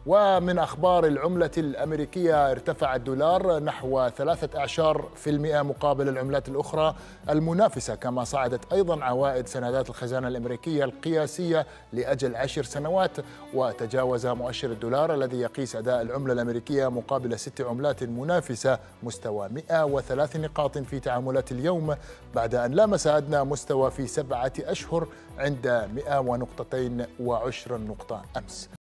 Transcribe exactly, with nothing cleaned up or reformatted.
ومن أخبار العملة الأمريكية، ارتفع الدولار نحو ثلاثة أعشار في المئة مقابل العملات الأخرى المنافسة، كما صعدت أيضا عوائد سندات الخزانة الأمريكية القياسية لأجل عشر سنوات، وتجاوز مؤشر الدولار الذي يقيس أداء العملة الأمريكية مقابل ست عملات منافسة مستوى مئة وثلاث نقاط في تعاملات اليوم، بعد أن لامس أدنى مستوى في سبعة أشهر عند مئة ونقطتين وعشر نقطة أمس.